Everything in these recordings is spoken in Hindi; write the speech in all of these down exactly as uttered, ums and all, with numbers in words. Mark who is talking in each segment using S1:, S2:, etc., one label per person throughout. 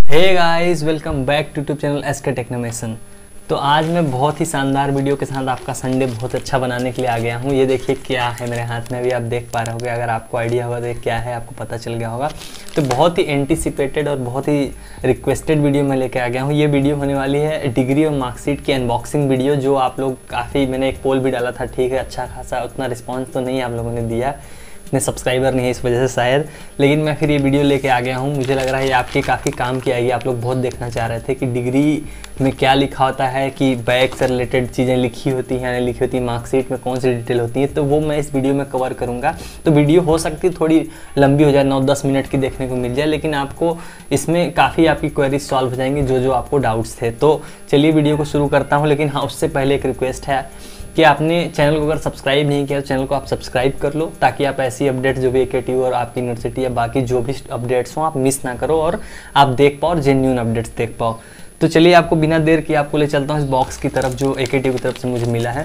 S1: Hey guys, welcome back to YouTube channel SK Technomation. तो आज मैं बहुत ही शानदार वीडियो के साथ आपका संडे बहुत अच्छा बनाने के लिए आ गया हूँ। ये देखिए क्या है मेरे हाथ में, अभी आप देख पा रहे होगे। अगर आपको आइडिया होगा तो ये क्या है, आपको पता चल गया होगा। तो बहुत ही एंटीसिपेटेड और बहुत ही रिक्वेस्टेड वीडियो मैं लेके आ गया हूँ। ये वीडियो होने वाली है डिग्री और मार्कशीट की अनबॉक्सिंग वीडियो, जो आप लोग काफ़ी, मैंने एक पोल भी डाला था, ठीक है, अच्छा खासा उतना रिस्पॉन्स तो नहीं आप लोगों ने दिया, इतने सब्सक्राइबर नहीं है इस वजह से शायद, लेकिन मैं फिर ये वीडियो लेके आ गया हूँ। मुझे लग रहा है ये आपके काफ़ी काम की आएगी। आप लोग बहुत देखना चाह रहे थे कि डिग्री में क्या लिखा होता है, कि बैक से रिलेटेड चीज़ें लिखी होती हैं या नहीं लिखी होती, मार्कशीट में कौन सी डिटेल होती है, तो वो मैं इस वीडियो में कवर करूँगा। तो वीडियो हो सकती है थोड़ी लंबी हो जाए, नौ दस मिनट की देखने को मिल जाए, लेकिन आपको इसमें काफ़ी आपकी क्वेरीज सॉल्व हो जाएंगी, जो जो आपको डाउट्स थे। तो चलिए वीडियो को शुरू करता हूँ। लेकिन हाँ, उससे पहले एक रिक्वेस्ट है कि आपने चैनल को अगर सब्सक्राइब नहीं किया तो चैनल को आप सब्सक्राइब कर लो, ताकि आप ऐसी अपडेट्स जो भी एकेटी और आपकी यूनिवर्सिटी या बाकी जो भी अपडेट्स हों आप मिस ना करो और आप देख पाओ और जेन्युइन अपडेट्स देख पाओ। तो चलिए आपको बिना देर किए आपको ले चलता हूँ इस बॉक्स की तरफ जो एकेटी की तरफ से मुझे मिला है।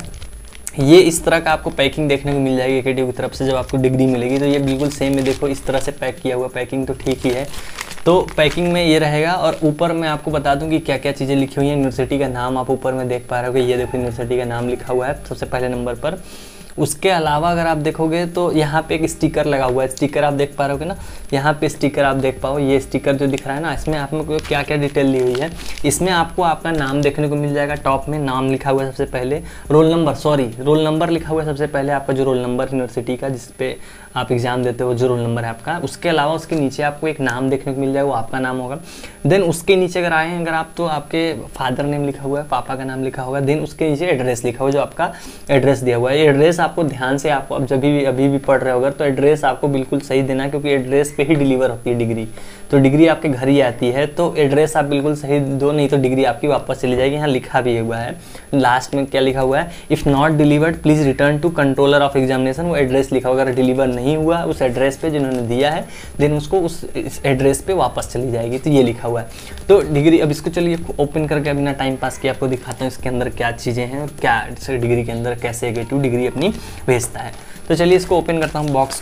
S1: ये इस तरह का आपको पैकिंग देखने को मिल जाएगी एकेटी की तरफ से। जब आपको डिग्री मिलेगी तो ये बिल्कुल सेम है, देखो इस तरह से पैक किया हुआ। पैकिंग तो ठीक ही है, तो पैकिंग में ये रहेगा। और ऊपर मैं आपको बता दूं कि क्या क्या चीज़ें लिखी हुई हैं। यूनिवर्सिटी का नाम आप ऊपर में देख पा रहे हो, ये देखो यूनिवर्सिटी का नाम लिखा हुआ है सबसे पहले नंबर पर। उसके अलावा अगर आप देखोगे तो यहाँ पे एक स्टिकर लगा हुआ है, स्टिकर आप देख पा रहे होगे ना, यहाँ पे स्टिकर आप देख पाओ। ये स्टिकर जो दिख रहा है ना, इसमें आप में क्या क्या डिटेल दी हुई है। इसमें आपको आपका नाम देखने को मिल जाएगा, टॉप में नाम लिखा हुआ है सबसे पहले, roll number, sorry roll number लिखा हुआ है सबसे पहले, आपका जो रोल नंबर यूनिवर्सिटी का जिस पे आप एग्जाम देते हो, जो रोल नंबर है आपका। उसके अलावा उसके नीचे आपको एक नाम देखने को मिल जाएगा, वो आपका नाम होगा। देन उसके नीचे अगर आए हैं अगर आप, तो आपके फादर नेम लिखा हुआ है, पापा का नाम लिखा होगा। देन उसके नीचे एड्रेस लिखा हुआ है, जो आपका एड्रेस दिया हुआ है। एड्रेस आपको ध्यान से, आपको अब जब भी अभी भी पढ़ रहे होगा तो एड्रेस आपको बिल्कुल सही देना है, क्योंकि एड्रेस पे ही डिलीवर होती है डिग्री। तो डिग्री आपके घर ही आती है, तो एड्रेस आप बिल्कुल सही दो, नहीं तो डिग्री आपकी वापस चली जाएगी। यहाँ लिखा भी हुआ है लास्ट में, क्या लिखा हुआ है, if not delivered please return to controller of examination. वो एड्रेस लिखा होगा, अगर डिलीवर नहीं हुआ उस एड्रेस पे जिन्होंने दिया है, देन उसको उस एड्रेस पे वापस चली जाएगी। तो ये लिखा हुआ है। तो डिग्री, अब इसको चलिए ओपन करके बिना टाइम पास किए आपको दिखाता हूँ इसके अंदर क्या चीज़ें हैं और क्या डिग्री के अंदर कैसे एकेटी डिग्री अपनी भेजता है। तो चलिए इसको ओपन करता हूँ। बॉक्स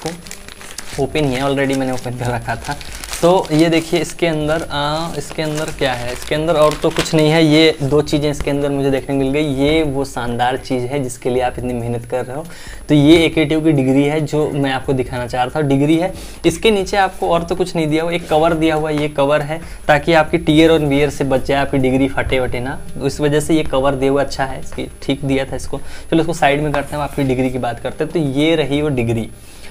S1: को ओपन ही है, ऑलरेडी मैंने ओपन कर रखा था। तो ये देखिए इसके अंदर आ, इसके अंदर क्या है, इसके अंदर और तो कुछ नहीं है। ये दो चीज़ें इसके अंदर मुझे देखने को मिल गई। ये वो शानदार चीज़ है जिसके लिए आप इतनी मेहनत कर रहे हो। तो ये एकेटी की डिग्री है जो मैं आपको दिखाना चाह रहा था, डिग्री है। इसके नीचे आपको और तो कुछ नहीं दिया हुआ, एक कवर दिया हुआ है। ये कवर है ताकि आपकी टीयर और वियर से बच जाए, आपकी डिग्री फटे वटे ना, तो इस वजह से ये कवर दिया हुआ अच्छा है, इसकी ठीक दिया था इसको। चलो इसको साइड में करते हैं, आपकी डिग्री की बात करते हैं। तो ये रही वो डिग्री।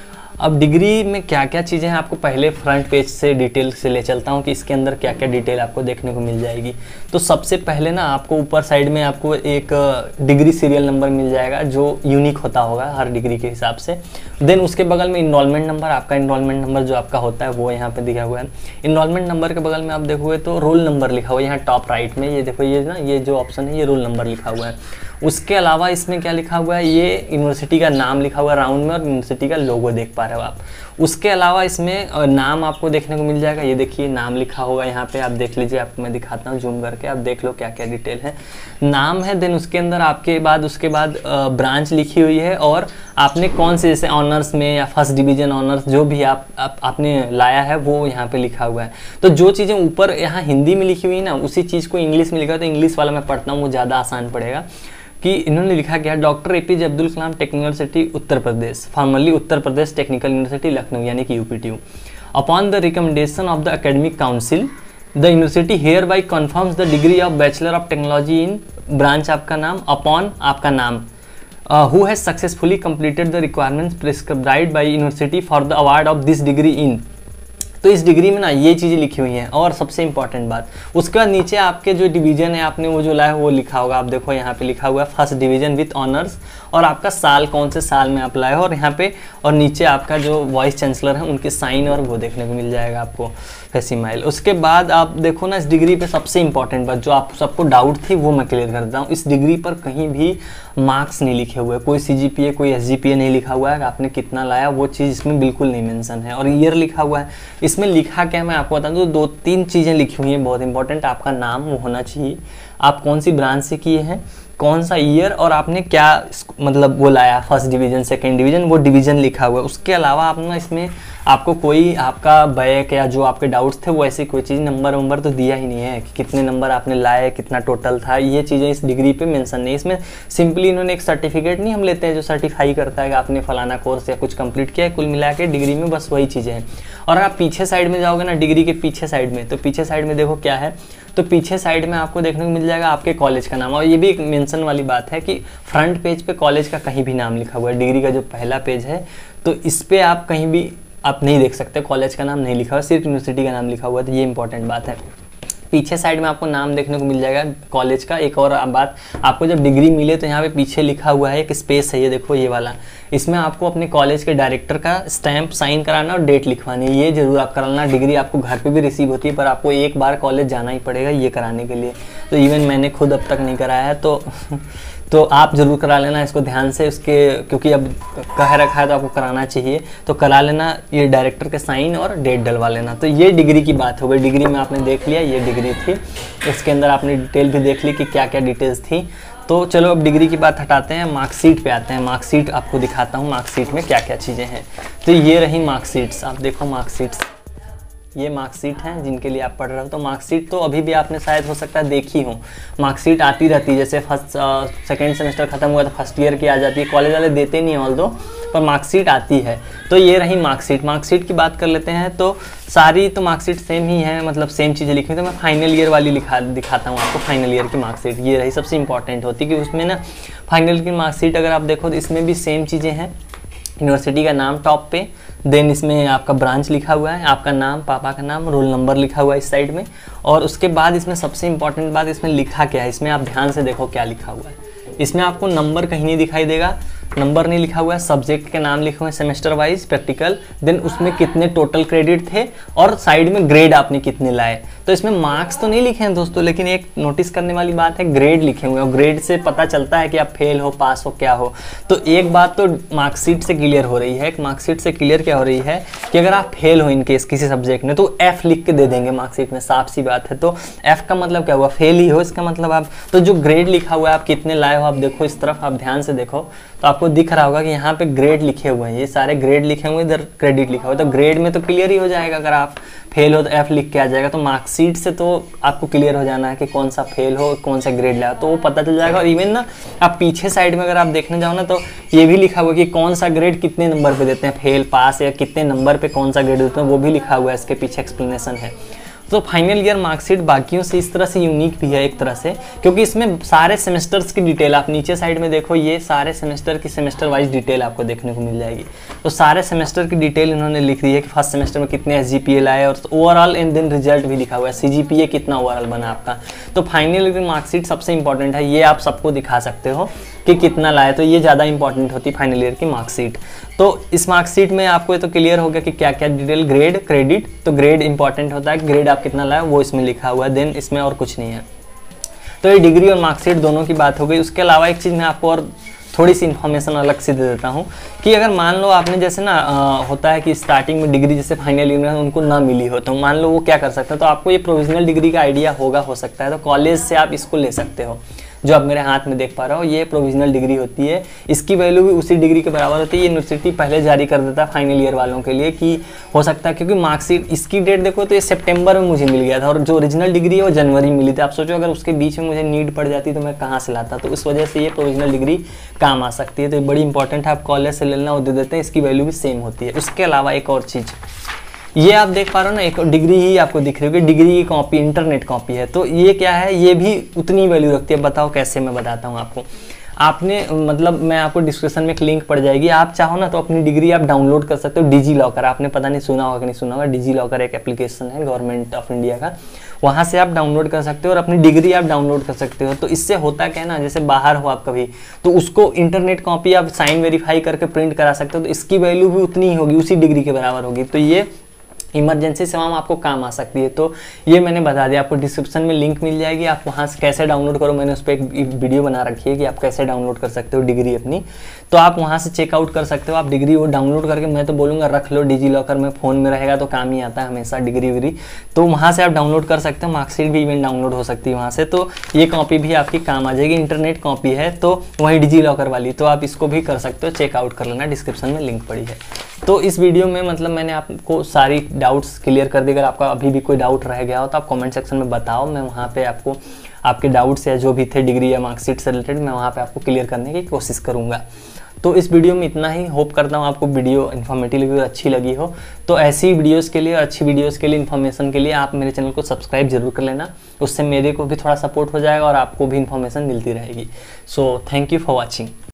S1: अब डिग्री में क्या क्या चीज़ें हैं, आपको पहले फ्रंट पेज से डिटेल से ले चलता हूँ कि इसके अंदर क्या क्या डिटेल आपको देखने को मिल जाएगी। तो सबसे पहले ना आपको ऊपर साइड में आपको एक डिग्री सीरियल नंबर मिल जाएगा, जो यूनिक होता होगा हर डिग्री के हिसाब से। देन उसके बगल में इनरोलमेंट नंबर, आपका इनरोलमेंट नंबर जो आपका होता है वो यहाँ पे दिखा हुआ है। इनरोलमेंट नंबर के बगल में आप देखोगे तो रोल नंबर लिखा हुआ है यहाँ टॉप राइट में। ये देखो, ये ना, ये जो ऑप्शन है ये रोल नंबर लिखा हुआ है। उसके अलावा इसमें क्या लिखा हुआ है, ये यूनिवर्सिटी का नाम लिखा हुआ है राउंड में, और यूनिवर्सिटी का लोगो देख पा रहे हो आप। उसके अलावा इसमें नाम आपको देखने को मिल जाएगा, ये देखिए नाम लिखा होगा यहाँ पे, आप देख लीजिए, आपको मैं दिखाता हूँ जूम करके, आप देख लो क्या क्या डिटेल है। नाम है, देन उसके अंदर आपके बाद उसके बाद ब्रांच लिखी हुई है, और आपने कौन से, जैसे ऑनर्स में या फर्स्ट डिवीजन ऑनर्स जो भी आप, आप आपने लाया है वो यहाँ पे लिखा हुआ है। तो जो चीज़ें ऊपर यहाँ हिंदी में लिखी हुई है ना, उसी चीज़ को इंग्लिश में लिखा है, तो इंग्लिश वाला मैं पढ़ता हूँ, वो ज़्यादा आसान पड़ेगा। कि इन्होंने लिखा गया, doctor APJ Abdul Kalam technical university Uttar Pradesh, formerly Uttar Pradesh technical university Lucknow, यानी कि UPTU. Upon the recommendation of the academic council the university hereby confirms the degree of bachelor of technology in branch आपका नाम, अपॉन आपका नाम, who has successfully completed the requirements prescribed by university for the award of this degree in. तो इस डिग्री में ना ये चीज़ें लिखी हुई हैं। और सबसे इंपॉर्टेंट बात, उसके बाद नीचे आपके जो डिवीजन है आपने वो जो लाया है वो लिखा होगा, आप देखो यहाँ पे लिखा हुआ है फर्स्ट डिवीजन विथ ऑनर्स, और आपका साल कौन से साल में आप लाए हो, और यहाँ पे और नीचे आपका जो वाइस चांसलर है उनके साइन और वो देखने को मिल जाएगा आपको, फेसिमाइल। उसके बाद आप देखो ना, इस डिग्री पे सबसे इंपॉर्टेंट बात जो आप सबको डाउट थी वो मैं क्लियर कर देता हूँ। इस डिग्री पर कहीं भी मार्क्स नहीं लिखे हुए, कोई सीजीपीए कोई एसजीपीए नहीं लिखा हुआ है, आपने कितना लाया वो चीज़ इसमें बिल्कुल नहीं मेंशन है। और ईयर लिखा हुआ है, इसमें लिखा क्या है मैं आपको बता दूँ, दो तीन चीज़ें लिखी हुई हैं बहुत इंपॉर्टेंट। आपका नाम वो होना चाहिए, आप कौन सी ब्रांच से किए हैं, कौन सा ईयर, और आपने क्या मतलब वो लाया, फर्स्ट डिवीजन सेकंड डिवीजन, वो डिवीजन लिखा हुआ है। उसके अलावा आप ना इसमें आपको कोई आपका बैक या जो आपके डाउट्स थे वो ऐसी कोई चीज़ नंबर वंबर तो दिया ही नहीं है कि कितने नंबर आपने लाए, कितना टोटल था, ये चीज़ें इस डिग्री पे मेंशन नहीं। इसमें सिंपली इन्होंने एक सर्टिफिकेट नहीं हम लेते हैं जो सर्टिफाई करता है कि आपने फलाना कोर्स या कुछ कंप्लीट किया है, कुल मिला के डिग्री में बस वही चीज़ें हैं। और आप पीछे साइड में जाओगे ना, डिग्री के पीछे साइड में, तो पीछे साइड में देखो क्या है, तो पीछे साइड में आपको देखने को मिल जाएगा आपके कॉलेज का नाम। और ये भी एक मेंशन वाली बात है कि फ्रंट पेज पे कॉलेज का कहीं भी नाम लिखा हुआ है। डिग्री का जो पहला पेज है तो इस पर आप कहीं भी आप नहीं देख सकते कॉलेज का नाम नहीं लिखा हुआ, सिर्फ यूनिवर्सिटी का नाम लिखा हुआ है। तो ये इंपॉर्टेंट बात है। पीछे साइड में आपको नाम देखने को मिल जाएगा कॉलेज का। एक और बात, आपको जब डिग्री मिले तो यहाँ पे पीछे लिखा हुआ है एक स्पेस है, ये देखो ये वाला, इसमें आपको अपने कॉलेज के डायरेक्टर का स्टैंप साइन कराना और डेट लिखवानी है। ये जरूर आप कराना। डिग्री आपको घर पे भी रिसीव होती है पर आपको एक बार कॉलेज जाना ही पड़ेगा ये कराने के लिए। तो इवन मैंने खुद अब तक नहीं कराया है, तो तो आप ज़रूर करा लेना इसको ध्यान से, उसके क्योंकि अब कह रखा है तो आपको कराना चाहिए, तो करा लेना। ये डायरेक्टर के साइन और डेट डलवा लेना। तो ये डिग्री की बात हो गई। डिग्री में आपने देख लिया ये डिग्री थी, इसके अंदर आपने डिटेल भी देख ली कि क्या क्या डिटेल्स थी। तो चलो अब डिग्री की बात हटाते हैं, मार्कशीट पे आते हैं। मार्कशीट आपको दिखाता हूँ मार्कशीट में क्या क्या चीज़ें हैं। तो ये रही मार्कशीट्स, आप देखो मार्कशीट्स, ये मार्कशीट हैं जिनके लिए आप पढ़ रहे हो। तो मार्कशीट तो अभी भी आपने शायद हो सकता है देखी हो, मार्कशीट आती रहती है। जैसे फर्स्ट सेकेंड सेमेस्टर खत्म हुआ तो फर्स्ट ईयर की आ जाती है, कॉलेज वाले देते नहीं ऑल दो, पर मार्कशीट आती है। तो ये रही मार्कशीट। मार्कशीट की बात कर लेते हैं तो सारी तो मार्कशीट सेम ही है, मतलब सेम चीज़ें लिखी हुई। तो मैं फाइनल ईयर वाली लिखा दिखाता हूँ आपको। फाइनल ईयर की मार्कशीट ये रही, सबसे इंपॉर्टेंट होती है कि उसमें ना फाइनल की मार्कशीट अगर आप देखो तो इसमें भी सेम चीज़ें हैं। यूनिवर्सिटी का नाम टॉप पे, देन इसमें आपका ब्रांच लिखा हुआ है, आपका नाम, पापा का नाम, रोल नंबर लिखा हुआ है इस साइड में। और उसके बाद इसमें सबसे इंपॉर्टेंट बात, इसमें लिखा क्या है, इसमें आप ध्यान से देखो क्या लिखा हुआ है। इसमें आपको नंबर कहीं नहीं दिखाई देगा, नंबर नहीं लिखा हुआ है, सब्जेक्ट के नाम लिखे हुए हैं, सेमेस्टर वाइज, प्रैक्टिकल, देन उसमें कितने टोटल क्रेडिट थे और साइड में ग्रेड आपने कितने लाए। तो इसमें मार्क्स तो नहीं लिखे हैं दोस्तों, लेकिन एक नोटिस करने वाली बात है, ग्रेड लिखे हुए हैं। और ग्रेड से पता चलता है कि आप फेल हो, पास हो, क्या हो। तो एक बात तो मार्कशीट से क्लियर हो रही है, मार्कशीट से क्लियर क्या हो रही है कि अगर आप फेल हो इनकेस किसी सब्जेक्ट में तो एफ लिख के दे देंगे मार्कशीट में, साफ सी बात है। तो एफ का मतलब क्या हुआ, फेल ही हो, इसका मतलब आप। तो जो ग्रेड लिखा हुआ है आप कितने लाए हो, आप देखो इस तरफ, आप ध्यान से देखो तो आपको दिख रहा होगा कि यहाँ पे ग्रेड लिखे हुए हैं, ये सारे ग्रेड लिखे हुए हैं, इधर क्रेडिट लिखा हुआ है। तो ग्रेड में तो क्लियर ही हो जाएगा, अगर आप फेल हो तो एफ लिख के आ जाएगा। तो मार्कशीट से तो आपको क्लियर हो जाना है कि कौन सा फेल हो, कौन सा ग्रेड लाया, तो वो पता चल जाएगा। और इवन ना आप पीछे साइड में अगर आप देखने जाओ ना तो ये भी लिखा हुआ है कि कौन सा ग्रेड कितने नंबर पे देते हैं, फेल, पास, या कितने नंबर पे कौन सा ग्रेड देते हैं, वो भी लिखा हुआ है, इसके पीछे एक्सप्लेनेशन है। तो फाइनल ईयर मार्कशीट बाकियों से इस तरह से यूनिक भी है एक तरह से, क्योंकि इसमें सारे सेमेस्टर्स की डिटेल, आप नीचे साइड में देखो, ये सारे सेमेस्टर की सेमेस्टर वाइज डिटेल आपको देखने को मिल जाएगी। तो सारे सेमेस्टर की डिटेल इन्होंने लिख दी है कि फर्स्ट सेमेस्टर में कितने एस जी पी ए लाए और ओवरऑल एंड देन रिजल्ट भी लिखा हुआ है, सी जी पी ए कितना ओवरऑल बना आपका। तो फाइनल ईयर मार्कशीट सबसे इंपॉर्टेंट है, ये आप सबको दिखा सकते हो कि कितना लाए, तो ये ज़्यादा इंपॉर्टेंट होती है फाइनल ईयर की मार्कशीट। तो इस मार्कशीट में आपको ये तो क्लियर हो गया कि क्या क्या डिटेल, ग्रेड, क्रेडिट। तो ग्रेड इंपॉर्टेंट होता है, ग्रेड आप कितना लाए वो इसमें लिखा हुआ है, देन इसमें और कुछ नहीं है। तो ये डिग्री और मार्कशीट दोनों की बात हो गई। उसके अलावा एक चीज़ मैं आपको और थोड़ी सी इन्फॉर्मेशन अलग से दे देता हूँ कि अगर मान लो आपने जैसे ना आ, होता है कि स्टार्टिंग में डिग्री जैसे फाइनल ईयर में उनको ना मिली हो, तो मान लो वो क्या कर सकते हैं, तो आपको ये प्रोविजनल डिग्री का आइडिया होगा, हो सकता है, तो कॉलेज से आप इसको ले सकते हो। जो आप मेरे हाथ में देख पा रहे हो ये प्रोविजनल डिग्री होती है, इसकी वैल्यू भी उसी डिग्री के बराबर होती है। ये यूनिवर्सिटी पहले जारी कर देता है फाइनल ईयर वालों के लिए कि हो सकता है, क्योंकि मार्कशीट इसकी डेट देखो तो ये सितंबर में मुझे मिल गया था और जो ओरिजिनल डिग्री है वो जनवरी में मिली थी। आप सोचो अगर उसके बीच में मुझे नीड पड़ जाती तो मैं कहाँ से लाता, तो उस वजह से ये प्रोविजनल डिग्री काम आ सकती है। तो ये बड़ी इंपॉर्टेंट है, आप कॉलेज से लेना वो दे देते हैं, इसकी वैल्यू भी सेम होती है। उसके अलावा एक और चीज़, ये आप देख पा रहे हो ना, एक डिग्री ही आपको दिख रही होगी, डिग्री की कॉपी, इंटरनेट कॉपी है। तो ये क्या है, ये भी उतनी वैल्यू रखती है। बताओ कैसे, मैं बताता हूँ आपको। आपने मतलब मैं आपको डिस्क्रिप्शन में एक लिंक पड़ जाएगी, आप चाहो ना तो अपनी डिग्री आप डाउनलोड कर सकते हो। डिजी लॉकर, आपने पता नहीं सुना होगा कि नहीं सुना होगा, डिजी लॉकर एक एप्लीकेशन है गवर्नमेंट ऑफ इंडिया का, वहाँ से आप डाउनलोड कर सकते हो और अपनी डिग्री आप डाउनलोड कर सकते हो। तो इससे होता क्या है ना, जैसे बाहर हो आप कभी, तो उसको इंटरनेट कॉपी आप साइन वेरीफाई करके प्रिंट करा सकते हो, तो इसकी वैल्यू भी उतनी ही होगी, उसी डिग्री के बराबर होगी। तो ये इमरजेंसी सेवा में आपको काम आ सकती है। तो ये मैंने बता दिया, आपको डिस्क्रिप्शन में लिंक मिल जाएगी, आप वहाँ से कैसे डाउनलोड करो, मैंने उस पर एक वीडियो बना रखी है कि आप कैसे डाउनलोड कर सकते हो डिग्री अपनी। तो आप वहाँ से चेकआउट कर सकते हो, आप डिग्री वो डाउनलोड करके, मैं तो बोलूँगा रख लो डिजी लॉकर में, फ़ोन में रहेगा तो काम ही आता है हमेशा डिग्री विग्री। तो वहाँ से आप डाउनलोड कर सकते हो, मार्कशीट भी इवन डाउनलोड हो सकती है वहाँ से। तो ये कॉपी भी आपकी काम आ जाएगी, इंटरनेट कॉपी है तो वही डिजी लॉकर वाली, तो आप इसको भी कर सकते हो, चेकआउट कर लेना, डिस्क्रिप्शन में लिंक पड़ी है। तो इस वीडियो में मतलब मैंने आपको सारी डाउट्स क्लियर कर दी। अगर आपका अभी भी कोई डाउट रह गया हो तो आप कमेंट सेक्शन में बताओ, मैं वहाँ पे आपको आपके डाउट्स या जो भी थे डिग्री या मार्कशीट से रिलेटेड मैं वहाँ पे आपको क्लियर करने की कोशिश करूँगा। तो इस वीडियो में इतना ही। होप करता हूँ आपको वीडियो इन्फॉर्मेटिव लगी और अच्छी लगी हो। तो ऐसी वीडियोस के लिए, अच्छी वीडियोस के लिए, इन्फॉर्मेशन के लिए आप मेरे चैनल को सब्सक्राइब जरूर कर लेना। उससे मेरे को भी थोड़ा सपोर्ट हो जाएगा और आपको भी इन्फॉर्मेशन मिलती रहेगी। So thank you for watching.